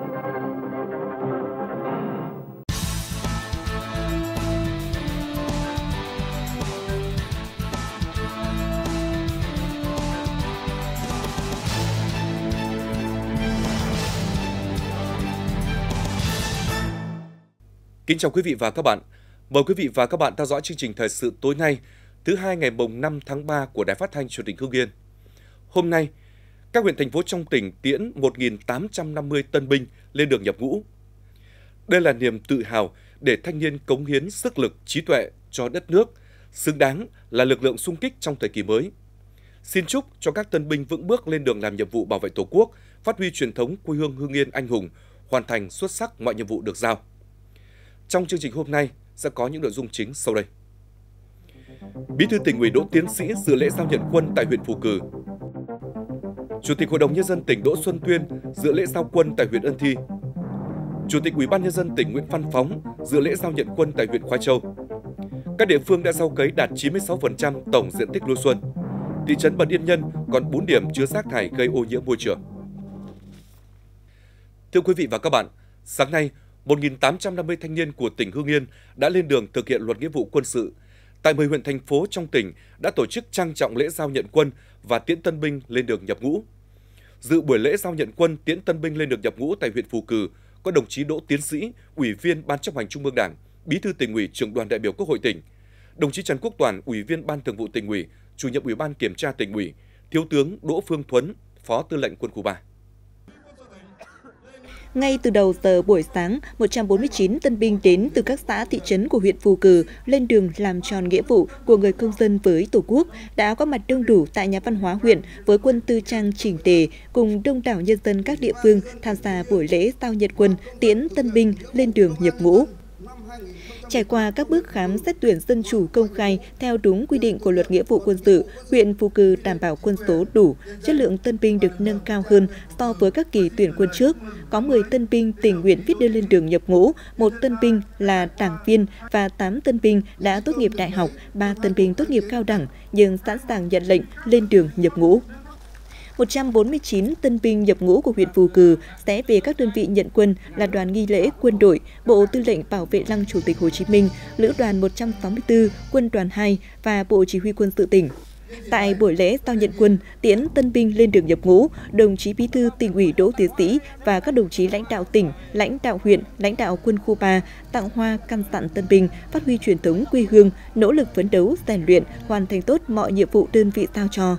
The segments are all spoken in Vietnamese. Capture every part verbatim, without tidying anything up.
Kính chào quý vị và các bạn. Mời quý vị và các bạn theo dõi chương trình thời sự tối nay, thứ hai ngày mùng năm tháng ba của Đài Phát thanh Truyền hình Hưng Yên. Hôm nay, các huyện thành phố trong tỉnh tiễn một nghìn tám trăm năm mươi tân binh lên đường nhập ngũ. Đây là niềm tự hào để thanh niên cống hiến sức lực, trí tuệ cho đất nước, xứng đáng là lực lượng xung kích trong thời kỳ mới. Xin chúc cho các tân binh vững bước lên đường làm nhiệm vụ bảo vệ Tổ quốc, phát huy truyền thống quê hương Hưng Yên anh hùng, hoàn thành xuất sắc mọi nhiệm vụ được giao. Trong chương trình hôm nay sẽ có những nội dung chính sau đây. Bí thư Tỉnh ủy Đỗ Tiến Sĩ dự lễ giao nhận quân tại huyện Phù Cử. Chủ tịch Hội đồng Nhân dân tỉnh Đỗ Xuân Tuyên dự lễ giao quân tại huyện Ân Thi. Chủ tịch Ủy ban Nhân dân tỉnh Nguyễn Văn Phóng dự lễ giao nhận quân tại huyện Khoái Châu. Các địa phương đã gieo cấy đạt chín mươi sáu phần trăm tổng diện tích lúa xuân. Thị trấn Bần Yên Nhân còn bốn điểm chứa rác thải gây ô nhiễm môi trường. Thưa quý vị và các bạn, sáng nay, một nghìn tám trăm năm mươi thanh niên của tỉnh Hưng Yên đã lên đường thực hiện luật nghĩa vụ quân sự. Tại mười huyện thành phố trong tỉnh đã tổ chức trang trọng lễ giao nhận quân và tiễn tân binh lên đường nhập ngũ. Dự buổi lễ giao nhận quân tiễn tân binh lên đường nhập ngũ tại huyện Phù Cử có đồng chí Đỗ Tiến Sĩ, Ủy viên Ban Chấp hành Trung ương Đảng, Bí thư Tỉnh ủy, Trưởng đoàn đại biểu Quốc hội tỉnh, đồng chí Trần Quốc Toản, Ủy viên Ban Thường vụ Tỉnh ủy, Chủ nhiệm Ủy ban Kiểm tra Tỉnh ủy, Thiếu tướng Đỗ Phương Thuấn, Phó Tư lệnh Quân khu ba. Ngay từ đầu giờ buổi sáng, một trăm bốn mươi chín tân binh đến từ các xã thị trấn của huyện Phù Cử lên đường làm tròn nghĩa vụ của người công dân với Tổ quốc đã có mặt đông đủ tại nhà văn hóa huyện với quân tư trang chỉnh tề cùng đông đảo nhân dân các địa phương tham gia buổi lễ giao nhận quân tiễn tân binh lên đường nhập ngũ. Trải qua các bước khám xét tuyển dân chủ công khai theo đúng quy định của luật nghĩa vụ quân sự, huyện Phù Cử đảm bảo quân số đủ, chất lượng tân binh được nâng cao hơn so với các kỳ tuyển quân trước. Có mười tân binh tình nguyện viết đơn lên đường nhập ngũ, một tân binh là đảng viên và tám tân binh đã tốt nghiệp đại học, ba tân binh tốt nghiệp cao đẳng nhưng sẵn sàng nhận lệnh lên đường nhập ngũ. một trăm bốn mươi chín tân binh nhập ngũ của huyện Phù Cử sẽ về các đơn vị nhận quân là Đoàn nghi lễ Quân đội, Bộ Tư lệnh Bảo vệ Lăng Chủ tịch Hồ Chí Minh, Lữ đoàn một trăm sáu mươi tư, Quân đoàn hai và Bộ Chỉ huy Quân sự tỉnh. Tại buổi lễ giao nhận quân, tiễn tân binh lên đường nhập ngũ, đồng chí Bí thư Tỉnh ủy Đỗ Tiến Sĩ và các đồng chí lãnh đạo tỉnh, lãnh đạo huyện, lãnh đạo quân khu ba tặng hoa căn dặn tân binh phát huy truyền thống quê hương, nỗ lực phấn đấu, rèn luyện, hoàn thành tốt mọi nhiệm vụ đơn vị giao cho.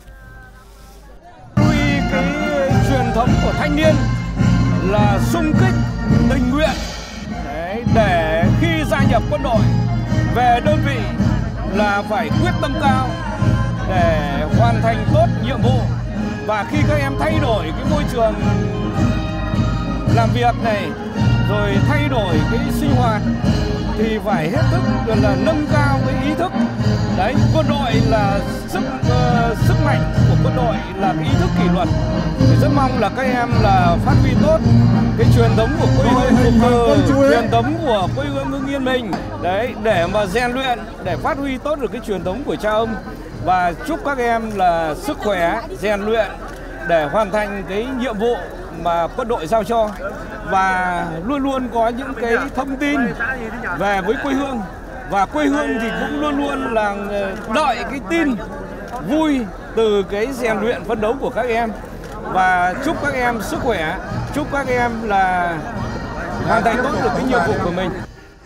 Cái truyền thống của thanh niên là xung kích tình nguyện. Đấy, để khi gia nhập quân đội về đơn vị là phải quyết tâm cao để hoàn thành tốt nhiệm vụ, và khi các em thay đổi cái môi trường làm việc này rồi thay đổi cái sinh hoạt thì phải hết sức là nâng cao cái ý thức. Đấy, quân đội là sức uh, sức mạnh của quân đội là cái ý thức kỷ luật. Thì rất mong là các em là phát huy tốt cái truyền thống của quê hương uh, truyền thống của quê hương Hưng Yên mình. Đấy, để mà rèn luyện, để phát huy tốt được cái truyền thống của cha ông, và chúc các em là sức khỏe, rèn luyện để hoàn thành cái nhiệm vụ mà quân đội giao cho, và luôn luôn có những cái thông tin về với quê hương, và quê hương thì cũng luôn luôn là đợi cái tin vui từ cái rèn luyện phấn đấu của các em, và chúc các em sức khỏe, chúc các em là hoàn thành tốt được cái nhiệm vụ của mình.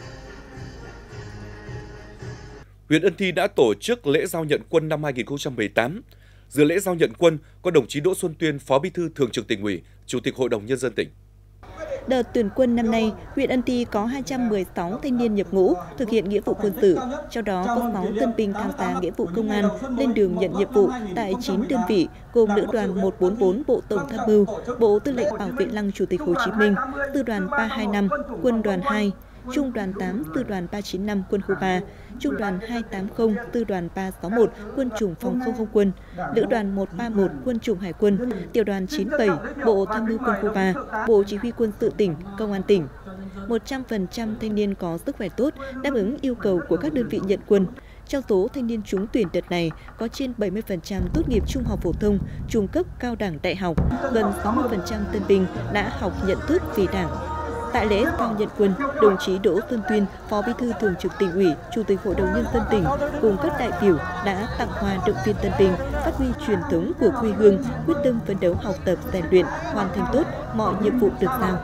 Huyện Ân Thi đã tổ chức lễ giao nhận quân năm hai nghìn không trăm mười tám. Dự lễ giao nhận quân có đồng chí Đỗ Xuân Tuyên, Phó Bí thư Thường trực Tỉnh ủy, Chủ tịch Hội đồng Nhân dân tỉnh. Đợt tuyển quân năm nay, huyện Ân Thi có hai trăm mười sáu thanh niên nhập ngũ thực hiện nghĩa vụ quân sự, trong đó có sáu tân binh tham gia nghĩa vụ công an lên đường nhận nhiệm vụ tại chín đơn vị gồm Lữ đoàn một bốn bốn Bộ Tổng tham mưu, Bộ Tư lệnh Bảo vệ Lăng Chủ tịch Hồ Chí Minh, Sư đoàn ba hai năm, Quân đoàn hai, Trung đoàn tám, Sư đoàn ba chín năm Quân khu ba, Trung đoàn hai tám không, Sư đoàn ba sáu một Quân chủng phòng không không quân, Lữ đoàn một ba một Quân chủng Hải quân, Tiểu đoàn chín bảy Bộ Tham mưu Quân khu ba, Bộ Chỉ huy Quân sự tỉnh, Công an tỉnh. một trăm phần trăm thanh niên có sức khỏe tốt, đáp ứng yêu cầu của các đơn vị nhận quân. Trong số thanh niên trúng tuyển đợt này, có trên bảy mươi phần trăm tốt nghiệp trung học phổ thông, trung cấp, cao đẳng, đại học, gần sáu mươi phần trăm tân binh đã học nhận thức về Đảng. Tại lễ giao nhận quân, đồng chí Đỗ Xuân Tuyên, Phó Bí thư Thường trực Tỉnh ủy, Chủ tịch Hội đồng Nhân dân tỉnh cùng các đại biểu đã tặng hoa động viên tân binh, phát huy truyền thống của quê hương, quyết tâm phấn đấu học tập, rèn luyện, hoàn thành tốt mọi nhiệm vụ được giao.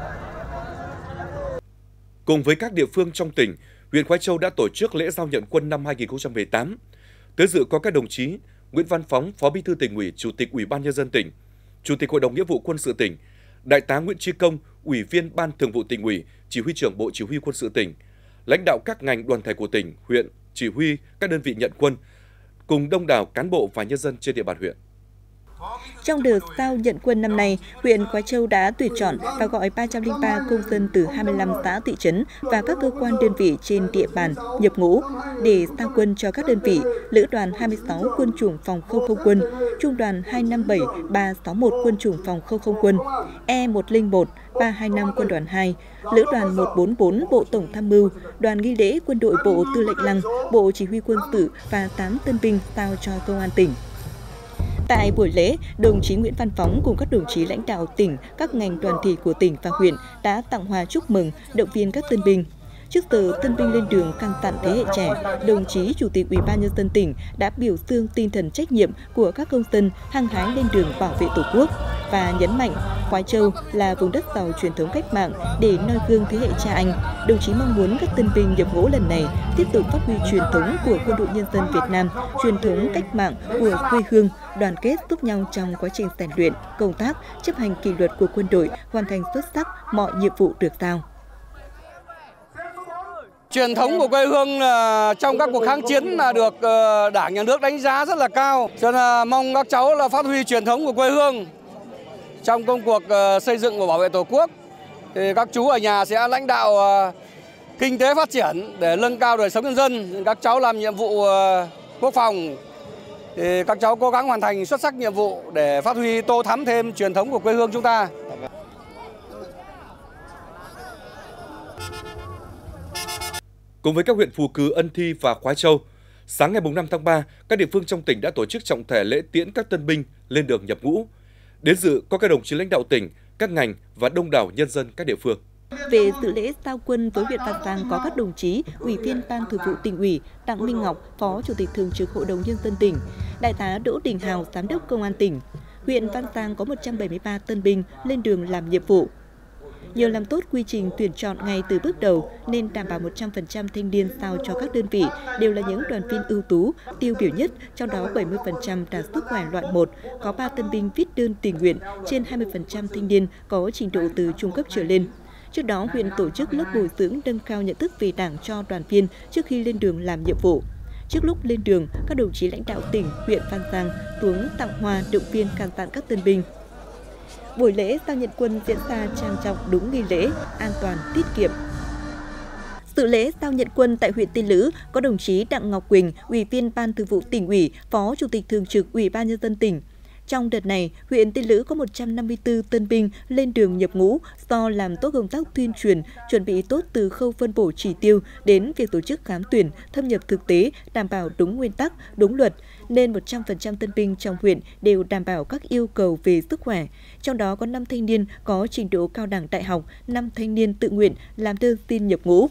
Cùng với các địa phương trong tỉnh, huyện Khoái Châu đã tổ chức lễ giao nhận quân năm hai nghìn không trăm mười tám. Tới dự có các đồng chí Nguyễn Văn Phóng, Phó Bí thư Tỉnh ủy, Chủ tịch Ủy ban Nhân dân tỉnh, Chủ tịch Hội đồng Nghĩa vụ Quân sự tỉnh, Đại tá Nguyễn Chí Công, Ủy viên Ban Thường vụ Tỉnh ủy, Chỉ huy trưởng Bộ Chỉ huy Quân sự tỉnh, lãnh đạo các ngành đoàn thể của tỉnh, huyện, chỉ huy các đơn vị nhận quân, cùng đông đảo cán bộ và nhân dân trên địa bàn huyện. Trong đợt giao nhận quân năm nay, huyện Khoái Châu đã tuyển chọn và gọi ba trăm lẻ ba công dân từ hai mươi lăm xã thị trấn và các cơ quan đơn vị trên địa bàn nhập ngũ để giao quân cho các đơn vị Lữ đoàn hai mươi sáu Quân chủng Phòng không không quân, Trung đoàn hai năm bảy ba sáu một Quân chủng Phòng không không quân, E một không một ba hai năm Quân đoàn hai, Lữ đoàn một bốn bốn Bộ Tổng tham mưu, Đoàn nghi lễ Quân đội Bộ Tư lệnh Lăng, Bộ Chỉ huy Quân sự và tám tân binh giao cho Công an tỉnh. Tại buổi lễ, đồng chí Nguyễn Văn Phóng cùng các đồng chí lãnh đạo tỉnh, các ngành đoàn thể của tỉnh và huyện đã tặng hoa chúc mừng, động viên các tân binh. Trước giờ tân binh lên đường căn dặn thế hệ trẻ, đồng chí Chủ tịch Ủy ban Nhân dân tỉnh đã biểu dương tinh thần trách nhiệm của các công dân hăng hái lên đường bảo vệ Tổ quốc và nhấn mạnh Khoái Châu là vùng đất giàu truyền thống cách mạng để noi gương thế hệ cha anh. Đồng chí mong muốn các tân binh nhập ngũ lần này tiếp tục phát huy truyền thống của Quân đội Nhân dân Việt Nam, truyền thống cách mạng của quê hương, đoàn kết giúp nhau trong quá trình rèn luyện, công tác, chấp hành kỷ luật của quân đội, hoàn thành xuất sắc mọi nhiệm vụ được giao. Truyền thống của quê hương là trong các cuộc kháng chiến là được Đảng, Nhà nước đánh giá rất là cao. Cho nên mong các cháu là phát huy truyền thống của quê hương trong công cuộc xây dựng và bảo vệ Tổ quốc. Thì các chú ở nhà sẽ lãnh đạo kinh tế phát triển để nâng cao đời sống nhân dân. Các cháu làm nhiệm vụ quốc phòng thì các cháu cố gắng hoàn thành xuất sắc nhiệm vụ để phát huy tô thắm thêm truyền thống của quê hương chúng ta. Cùng với các huyện Phù Cừ, Ân Thi và Khoái Châu, sáng ngày năm tháng ba, các địa phương trong tỉnh đã tổ chức trọng thể lễ tiễn các tân binh lên đường nhập ngũ. Đến dự có các đồng chí lãnh đạo tỉnh, các ngành và đông đảo nhân dân các địa phương. Về dự lễ giao quân với huyện Văn Giang có các đồng chí Ủy viên Ban Thường vụ Tỉnh ủy, Đặng Minh Ngọc, Phó Chủ tịch Thường trực Hội đồng Nhân dân tỉnh, Đại tá Đỗ Đình Hào, Giám đốc Công an tỉnh. Huyện Văn Giang có một trăm bảy mươi ba tân binh lên đường làm nhiệm vụ. Nhờ làm tốt quy trình tuyển chọn ngay từ bước đầu nên đảm bảo một trăm phần trăm thanh niên giao cho các đơn vị đều là những đoàn viên ưu tú, tiêu biểu nhất, trong đó bảy mươi phần trăm đạt sức khỏe loại một, có ba tân binh viết đơn tình nguyện, trên hai mươi phần trăm thanh niên có trình độ từ trung cấp trở lên. Trước đó, huyện tổ chức lớp bồi dưỡng nâng cao nhận thức về Đảng cho đoàn viên trước khi lên đường làm nhiệm vụ. Trước lúc lên đường, các đồng chí lãnh đạo tỉnh, huyện Văn Giang xuống tặng hoa, động viên can dặn các tân binh. Buổi lễ giao nhận quân diễn ra trang trọng, đúng nghi lễ, an toàn, tiết kiệm. Dự lễ giao nhận quân tại huyện Tiên Lữ có đồng chí Đặng Ngọc Quỳnh, Ủy viên Ban Thường vụ Tỉnh ủy, Phó Chủ tịch Thường trực Ủy ban Nhân dân tỉnh. Trong đợt này, huyện Tiên Lữ có một trăm năm mươi tư tân binh lên đường nhập ngũ do làm tốt công tác tuyên truyền, chuẩn bị tốt từ khâu phân bổ chỉ tiêu đến việc tổ chức khám tuyển, thâm nhập thực tế, đảm bảo đúng nguyên tắc, đúng luật, nên một trăm phần trăm tân binh trong huyện đều đảm bảo các yêu cầu về sức khỏe. Trong đó có năm thanh niên có trình độ cao đẳng đại học, năm thanh niên tự nguyện làm đơn xin nhập ngũ.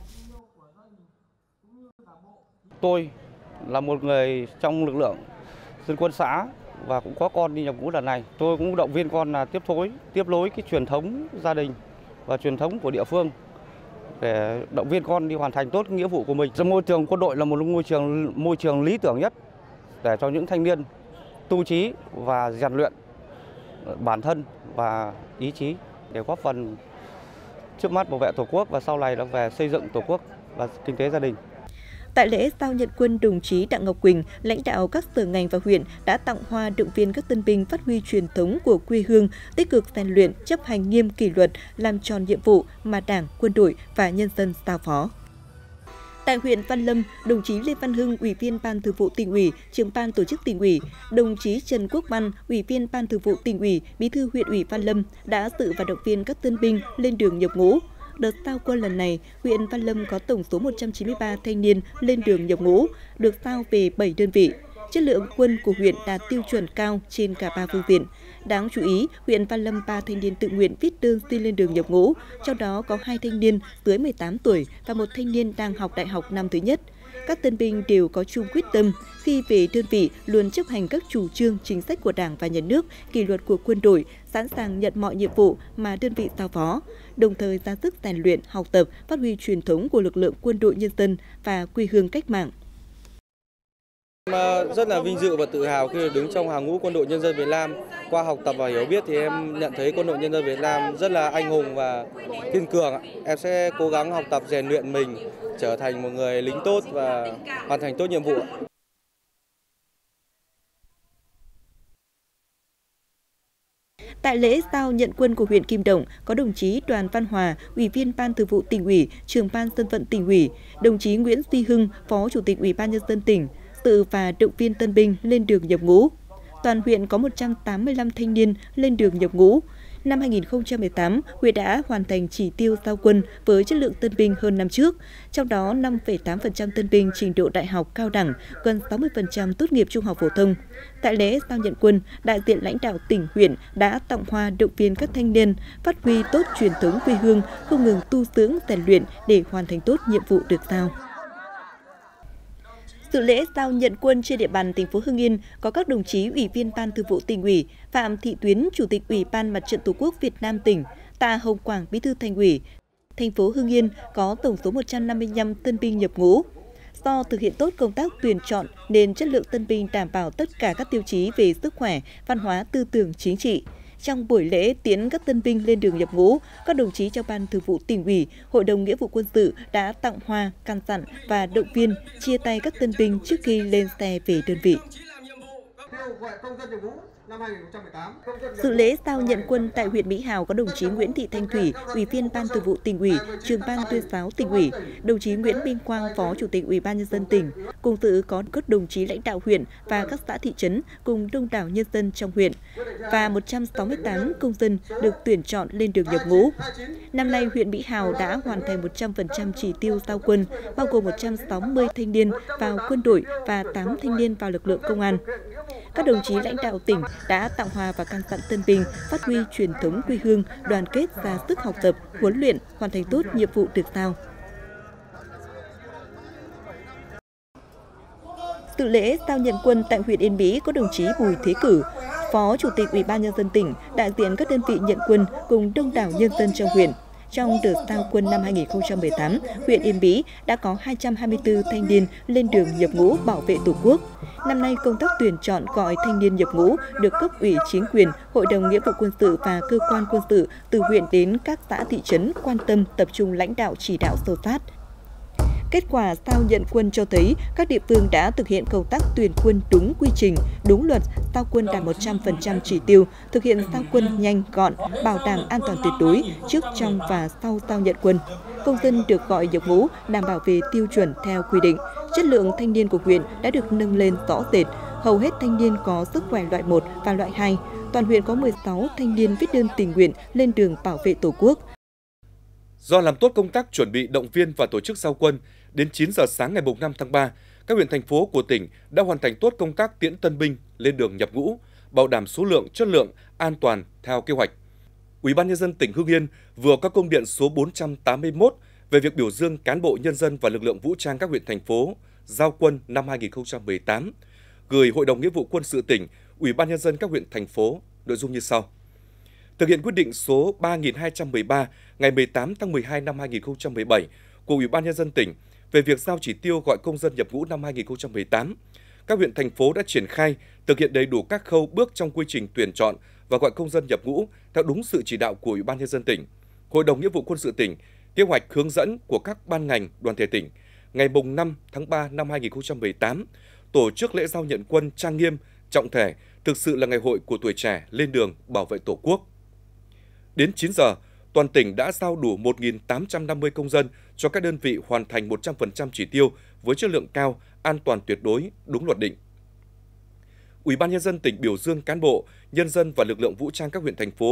Tôi là một người trong lực lượng dân quân xã và cũng có con đi nhập ngũ lần này. Tôi cũng động viên con là tiếp thối, tiếp nối cái truyền thống gia đình và truyền thống của địa phương để động viên con đi hoàn thành tốt nghĩa vụ của mình. Trong môi trường quân đội là một môi trường môi trường lý tưởng nhất để cho những thanh niên tu trí và rèn luyện bản thân và ý chí để góp phần trước mắt bảo vệ Tổ quốc và sau này là về xây dựng Tổ quốc và kinh tế gia đình. Tại lễ giao nhận quân, đồng chí Đặng Ngọc Quỳnh, lãnh đạo các sở ngành và huyện đã tặng hoa động viên các tân binh phát huy truyền thống của quê hương, tích cực rèn luyện, chấp hành nghiêm kỷ luật, làm tròn nhiệm vụ mà Đảng, quân đội và nhân dân giao phó. Tại huyện Văn Lâm, đồng chí Lê Văn Hưng, Ủy viên Ban Thường vụ Tỉnh ủy, Trưởng ban Tổ chức Tỉnh ủy, đồng chí Trần Quốc Văn, Ủy viên Ban Thường vụ Tỉnh ủy, Bí thư huyện ủy Văn Lâm đã dự và động viên các tân binh lên đường nhập ngũ. đợt giao quân lần này, huyện Văn Lâm có tổng số một trăm chín mươi ba thanh niên lên đường nhập ngũ, được giao về bảy đơn vị. Chất lượng quân của huyện đạt tiêu chuẩn cao trên cả ba phương diện. Đáng chú ý, huyện Văn Lâm ba thanh niên tự nguyện viết đơn xin lên đường nhập ngũ, trong đó có hai thanh niên dưới mười tám tuổi và một thanh niên đang học đại học năm thứ nhất. Các tân binh đều có chung quyết tâm, khi về đơn vị luôn chấp hành các chủ trương, chính sách của Đảng và Nhà nước, kỷ luật của quân đội, sẵn sàng nhận mọi nhiệm vụ mà đơn vị giao phó, đồng thời ra sức rèn luyện, học tập, phát huy truyền thống của lực lượng quân đội nhân dân và quê hương cách mạng. Em rất là vinh dự và tự hào khi đứng trong hàng ngũ quân đội nhân dân Việt Nam. Qua học tập và hiểu biết thì em nhận thấy quân đội nhân dân Việt Nam rất là anh hùng và kiên cường. Em sẽ cố gắng học tập rèn luyện mình, trở thành một người lính tốt và hoàn thành tốt nhiệm vụ. Tại lễ giao nhận quân của huyện Kim Động có đồng chí Đoàn Văn Hòa, Ủy viên Ban Thường vụ Tỉnh ủy, Trưởng ban Dân vận Tỉnh ủy, đồng chí Nguyễn Duy Hưng, Phó Chủ tịch Ủy ban Nhân dân tỉnh, dự và động viên tân binh lên đường nhập ngũ. Toàn huyện có một trăm tám mươi lăm thanh niên lên đường nhập ngũ. Năm hai nghìn không trăm mười tám, huyện đã hoàn thành chỉ tiêu giao quân với chất lượng tân binh hơn năm trước, trong đó năm phẩy tám phần trăm tân binh trình độ đại học cao đẳng, gần sáu mươi phần trăm tốt nghiệp trung học phổ thông. Tại lễ giao nhận quân, đại diện lãnh đạo tỉnh, huyện đã tặng hoa động viên các thanh niên phát huy tốt truyền thống quê hương, không ngừng tu dưỡng rèn luyện để hoàn thành tốt nhiệm vụ được giao. Dự lễ giao nhận quân trên địa bàn thành phố Hưng Yên có các đồng chí Ủy viên Ban Thường vụ Tỉnh ủy, Phạm Thị Tuyến, Chủ tịch Ủy ban Mặt trận Tổ quốc Việt Nam tỉnh, Tạ Hồng Quảng, Bí thư Thành ủy. Thành phố Hưng Yên có tổng số một trăm năm mươi lăm tân binh nhập ngũ. Do thực hiện tốt công tác tuyển chọn nên chất lượng tân binh đảm bảo tất cả các tiêu chí về sức khỏe, văn hóa, tư tưởng, chính trị. Trong buổi lễ tiễn các tân binh lên đường nhập ngũ, các đồng chí trong Ban Thường vụ Tỉnh ủy, Hội đồng Nghĩa vụ Quân sự đã tặng hoa, căn dặn và động viên, chia tay các tân binh trước khi lên xe về đơn vị. Dự lễ giao nhận quân tại huyện Mỹ Hào có đồng chí Nguyễn Thị Thanh Thủy, Ủy viên Ban Thường vụ Tỉnh ủy, Trưởng ban Tuyên giáo Tỉnh ủy, đồng chí Nguyễn Minh Quang, Phó Chủ tịch Ủy ban Nhân dân tỉnh. Cùng dự có các đồng chí lãnh đạo huyện và các xã thị trấn cùng đông đảo nhân dân trong huyện và một trăm sáu mươi tám công dân được tuyển chọn lên đường nhập ngũ. Năm nay, huyện Mỹ Hào đã hoàn thành một trăm phần trăm chỉ tiêu giao quân, bao gồm một trăm sáu mươi thanh niên vào quân đội và tám thanh niên vào lực lượng công an. Các đồng chí lãnh đạo tỉnh đã tặng hoa và căn dặn tân binh phát huy truyền thống quê hương, đoàn kết và sức học tập, huấn luyện, hoàn thành tốt nhiệm vụ được giao. Dự lễ giao nhận quân tại huyện Yên Mỹ có đồng chí Bùi Thế Cử, Phó Chủ tịch Ủy ban Nhân dân tỉnh, đại diện các đơn vị nhận quân cùng đông đảo nhân dân trong huyện. Trong đợt giao quân năm hai nghìn không trăm mười tám, huyện Yên Mỹ đã có hai trăm hai mươi tư thanh niên lên đường nhập ngũ bảo vệ Tổ quốc. Năm nay, công tác tuyển chọn gọi thanh niên nhập ngũ được cấp ủy chính quyền, Hội đồng Nghĩa vụ Quân sự và cơ quan quân sự từ huyện đến các xã thị trấn quan tâm tập trung lãnh đạo chỉ đạo sâu sát. Kết quả giao nhận quân cho thấy các địa phương đã thực hiện công tác tuyển quân đúng quy trình, đúng luật, giao quân đạt một trăm phần trăm chỉ tiêu, thực hiện giao quân nhanh, gọn, bảo đảm an toàn tuyệt đối trước, trong và sau giao nhận quân. Công dân được gọi nhập ngũ đảm bảo về tiêu chuẩn theo quy định. Chất lượng thanh niên của huyện đã được nâng lên rõ rệt. Hầu hết thanh niên có sức khỏe loại một và loại hai. Toàn huyện có mười sáu thanh niên viết đơn tình nguyện lên đường bảo vệ Tổ quốc. Do làm tốt công tác chuẩn bị động viên và tổ chức giao quân, đến chín giờ sáng ngày năm tháng ba, các huyện thành phố của tỉnh đã hoàn thành tốt công tác tiễn tân binh lên đường nhập ngũ, bảo đảm số lượng, chất lượng, an toàn theo kế hoạch. Ủy ban Nhân dân tỉnh Hưng Yên vừa có công điện số bốn trăm tám mươi mốt về việc biểu dương cán bộ nhân dân và lực lượng vũ trang các huyện thành phố giao quân năm hai nghìn không trăm mười tám, gửi Hội đồng Nghĩa vụ Quân sự tỉnh, Ủy ban Nhân dân các huyện thành phố, nội dung như sau. Thực hiện quyết định số ba nghìn hai trăm mười ba ngày mười tám tháng mười hai năm hai nghìn không trăm mười bảy của Ủy ban Nhân dân tỉnh về việc giao chỉ tiêu gọi công dân nhập ngũ năm hai nghìn không trăm mười tám, các huyện thành phố đã triển khai thực hiện đầy đủ các khâu bước trong quy trình tuyển chọn và gọi công dân nhập ngũ theo đúng sự chỉ đạo của Ủy ban Nhân dân tỉnh, Hội đồng Nghĩa vụ Quân sự tỉnh, kế hoạch hướng dẫn của các ban ngành, đoàn thể tỉnh. Ngày năm tháng ba năm hai nghìn không trăm mười tám, tổ chức lễ giao nhận quân trang nghiêm, trọng thể, thực sự là ngày hội của tuổi trẻ lên đường bảo vệ Tổ quốc. Đến chín giờ, toàn tỉnh đã giao đủ một nghìn tám trăm năm mươi công dân cho các đơn vị hoàn thành một trăm phần trăm chỉ tiêu với chất lượng cao, an toàn tuyệt đối, đúng luật định. Ủy ban Nhân dân tỉnh biểu dương cán bộ, nhân dân và lực lượng vũ trang các huyện thành phố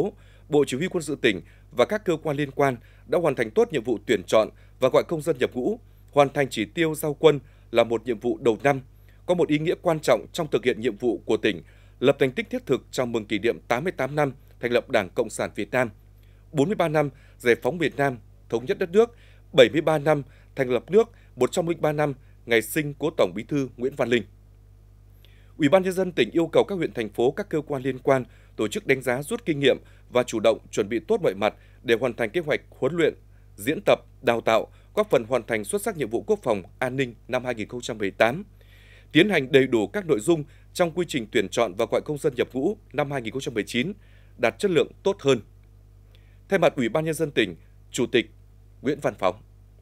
Bộ Chỉ huy Quân sự tỉnh và các cơ quan liên quan đã hoàn thành tốt nhiệm vụ tuyển chọn và gọi công dân nhập ngũ, hoàn thành chỉ tiêu giao quân là một nhiệm vụ đầu năm, có một ý nghĩa quan trọng trong thực hiện nhiệm vụ của tỉnh, lập thành tích thiết thực chào mừng kỷ niệm tám mươi tám năm thành lập Đảng Cộng sản Việt Nam, bốn mươi ba năm giải phóng miền Nam, thống nhất đất nước, bảy mươi ba năm thành lập nước, một trăm lẻ ba năm ngày sinh của Tổng Bí thư Nguyễn Văn Linh. Ủy ban Nhân dân tỉnh yêu cầu các huyện, thành phố, các cơ quan liên quan tổ chức đánh giá, rút kinh nghiệm và chủ động chuẩn bị tốt mọi mặt để hoàn thành kế hoạch huấn luyện, diễn tập, đào tạo, góp phần hoàn thành xuất sắc nhiệm vụ quốc phòng an ninh năm hai nghìn không trăm mười tám. Tiến hành đầy đủ các nội dung trong quy trình tuyển chọn và gọi công dân nhập ngũ năm hai nghìn không trăm mười chín, đạt chất lượng tốt hơn. Thay mặt Ủy ban Nhân dân tỉnh, Chủ tịch Nguyễn Văn Phóng.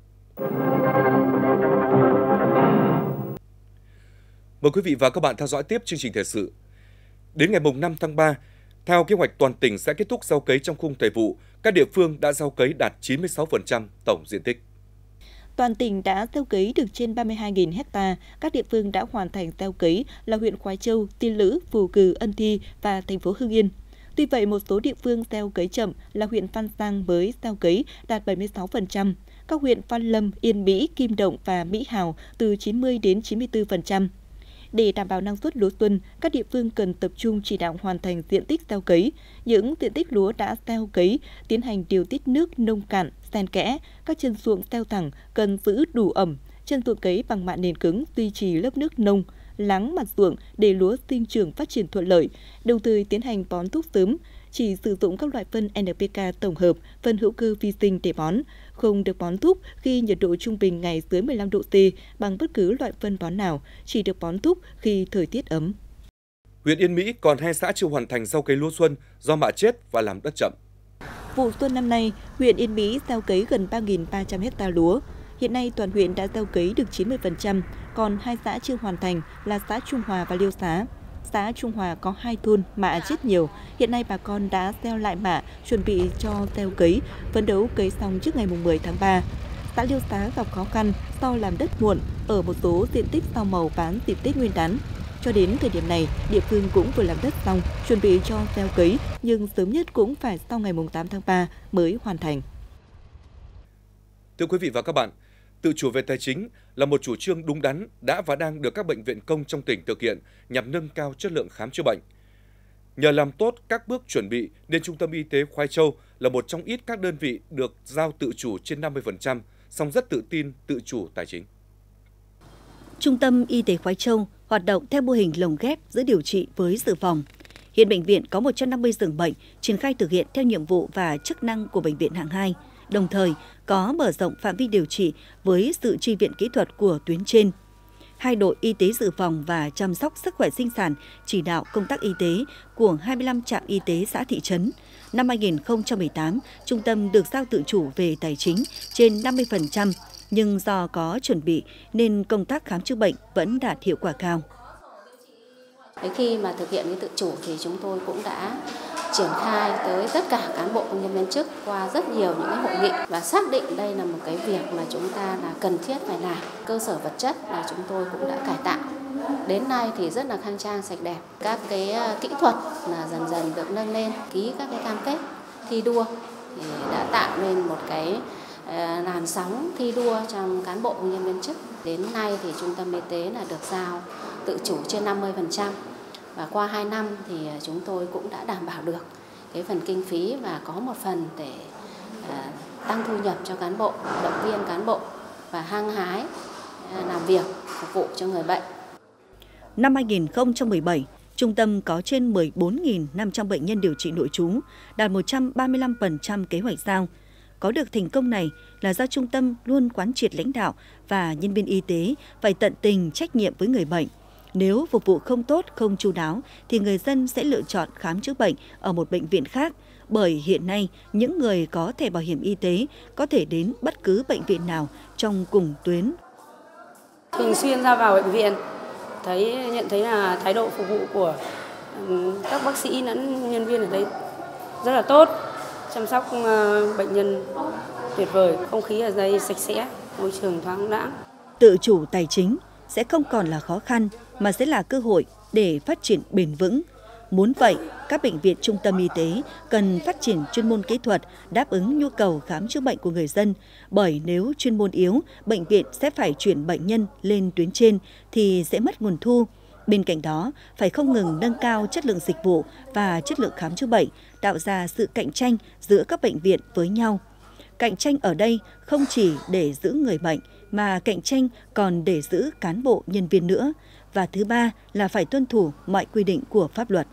Mời quý vị và các bạn theo dõi tiếp chương trình thời sự. Đến ngày năm tháng ba, theo kế hoạch toàn tỉnh sẽ kết thúc gieo cấy trong khung thời vụ, các địa phương đã gieo cấy đạt chín mươi sáu phần trăm tổng diện tích. Toàn tỉnh đã gieo cấy được trên ba mươi hai nghìn ha. Các địa phương đã hoàn thành gieo cấy là huyện Khoái Châu, Tiên Lữ, Phù Cừ, Ân Thi và thành phố Hưng Yên. Tuy vậy, một số địa phương gieo cấy chậm là huyện Phan Giang mới gieo cấy đạt bảy mươi sáu phần trăm. Các huyện Phan Lâm, Yên Mỹ, Kim Động và Mỹ Hào từ chín mươi đến chín mươi tư phần trăm. Để đảm bảo năng suất lúa xuân, các địa phương cần tập trung chỉ đạo hoàn thành diện tích gieo cấy. Những diện tích lúa đã gieo cấy, tiến hành điều tiết nước nông cạn, xen kẽ. Các chân ruộng gieo thẳng cần giữ đủ ẩm, chân ruộng cấy bằng mạ nền cứng, duy trì lớp nước nông, láng mặt ruộng để lúa sinh trưởng phát triển thuận lợi, đồng thời tiến hành bón thuốc sớm. Chỉ sử dụng các loại phân en pê ca tổng hợp, phân hữu cơ vi sinh để bón, không được bón thuốc khi nhiệt độ trung bình ngày dưới mười lăm độ C bằng bất cứ loại phân bón nào, chỉ được bón thuốc khi thời tiết ấm. Huyện Yên Mỹ còn hai xã chưa hoàn thành gieo cấy lúa xuân do mạ chết và làm đất chậm. Vụ xuân năm nay, huyện Yên Mỹ gieo cấy gần ba nghìn ba trăm ha lúa. Hiện nay toàn huyện đã gieo cấy được chín mươi phần trăm, còn hai xã chưa hoàn thành là xã Trung Hòa và Liêu Xá. Xã Trung Hòa có hai thôn mạ chết nhiều, hiện nay bà con đã gieo lại mạ, chuẩn bị cho gieo cấy, phấn đấu cấy xong trước ngày mười tháng ba. Xã Liêu Xá gặp khó khăn do làm đất muộn ở một số diện tích rau màu bán dịp Tết Nguyên đán. Cho đến thời điểm này, địa phương cũng vừa làm đất xong, chuẩn bị cho gieo cấy, nhưng sớm nhất cũng phải sau ngày tám tháng ba mới hoàn thành. Thưa quý vị và các bạn, tự chủ về tài chính là một chủ trương đúng đắn đã và đang được các bệnh viện công trong tỉnh thực hiện nhằm nâng cao chất lượng khám chữa bệnh. Nhờ làm tốt các bước chuẩn bị nên Trung tâm Y tế Khoái Châu là một trong ít các đơn vị được giao tự chủ trên năm mươi phần trăm, song rất tự tin tự chủ tài chính. Trung tâm Y tế Khoái Châu hoạt động theo mô hình lồng ghép giữa điều trị với dự phòng. Hiện bệnh viện có một trăm năm mươi giường bệnh triển khai thực hiện theo nhiệm vụ và chức năng của bệnh viện hạng hai. Đồng thời, có mở rộng phạm vi điều trị với sự chi viện kỹ thuật của tuyến trên. Hai đội y tế dự phòng và chăm sóc sức khỏe sinh sản chỉ đạo công tác y tế của hai mươi lăm trạm y tế xã thị trấn. Năm hai nghìn không trăm mười tám, trung tâm được giao tự chủ về tài chính trên năm mươi phần trăm, nhưng do có chuẩn bị nên công tác khám chữa bệnh vẫn đạt hiệu quả cao. Khi mà thực hiện cái tự chủ thì chúng tôi cũng đã triển khai tới tất cả cán bộ công nhân viên chức qua rất nhiều những cái hội nghị và xác định đây là một cái việc mà chúng ta là cần thiết phải làm. Cơ sở vật chất là chúng tôi cũng đã cải tạo. Đến nay thì rất là khang trang sạch đẹp. Các cái kỹ thuật là dần dần được nâng lên, ký các cái cam kết thi đua thì đã tạo nên một cái làn sóng thi đua trong cán bộ công nhân viên chức. Đến nay thì trung tâm y tế là được giao tự chủ trên năm mươi phần trăm. Và qua hai năm thì chúng tôi cũng đã đảm bảo được cái phần kinh phí và có một phần để uh, tăng thu nhập cho cán bộ, động viên cán bộ và hăng hái uh, làm việc phục vụ cho người bệnh. Năm hai nghìn không trăm mười bảy, trung tâm có trên mười bốn nghìn năm trăm bệnh nhân điều trị nội trú, đạt một trăm ba mươi lăm phần trăm kế hoạch giao. Có được thành công này là do trung tâm luôn quán triệt lãnh đạo và nhân viên y tế phải tận tình trách nhiệm với người bệnh. Nếu phục vụ không tốt, không chu đáo, thì người dân sẽ lựa chọn khám chữa bệnh ở một bệnh viện khác, bởi hiện nay những người có thẻ bảo hiểm y tế có thể đến bất cứ bệnh viện nào trong cùng tuyến. Thường xuyên ra vào bệnh viện, thấy nhận thấy là thái độ phục vụ của các bác sĩ lẫn nhân viên ở đây rất là tốt, chăm sóc bệnh nhân tuyệt vời, không khí ở đây sạch sẽ, môi trường thoáng đãng. Tự chủ tài chính sẽ không còn là khó khăn mà sẽ là cơ hội để phát triển bền vững. Muốn vậy, các bệnh viện trung tâm y tế cần phát triển chuyên môn kỹ thuật đáp ứng nhu cầu khám chữa bệnh của người dân, bởi nếu chuyên môn yếu, bệnh viện sẽ phải chuyển bệnh nhân lên tuyến trên thì sẽ mất nguồn thu. Bên cạnh đó, phải không ngừng nâng cao chất lượng dịch vụ và chất lượng khám chữa bệnh, tạo ra sự cạnh tranh giữa các bệnh viện với nhau. Cạnh tranh ở đây không chỉ để giữ người bệnh, mà cạnh tranh còn để giữ cán bộ nhân viên nữa. Và thứ ba là phải tuân thủ mọi quy định của pháp luật.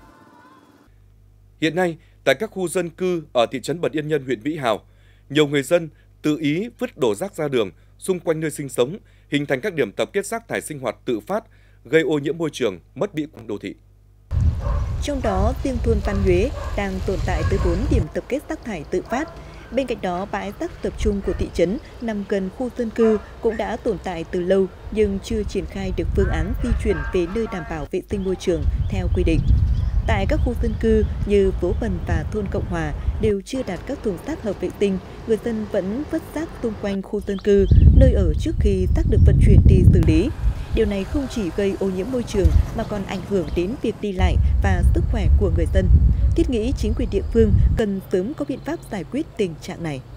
Hiện nay, tại các khu dân cư ở thị trấn Bật Yên Nhân, huyện Mỹ Hào, nhiều người dân tự ý vứt đổ rác ra đường xung quanh nơi sinh sống, hình thành các điểm tập kết rác thải sinh hoạt tự phát, gây ô nhiễm môi trường, mất mỹ quan đô thị. Trong đó, riêng thôn Văn Nhuế đang tồn tại tới bốn điểm tập kết rác thải tự phát. Bên cạnh đó, bãi rác tập trung của thị trấn nằm gần khu dân cư cũng đã tồn tại từ lâu nhưng chưa triển khai được phương án di chuyển về nơi đảm bảo vệ sinh môi trường theo quy định. Tại các khu dân cư như Phố Bần và thôn Cộng Hòa đều chưa đạt các thùng rác hợp vệ sinh, người dân vẫn vứt rác xung quanh khu dân cư, nơi ở trước khi rác được vận chuyển đi xử lý. Điều này không chỉ gây ô nhiễm môi trường mà còn ảnh hưởng đến việc đi lại và sức khỏe của người dân. Thiết nghĩ chính quyền địa phương cần sớm có biện pháp giải quyết tình trạng này.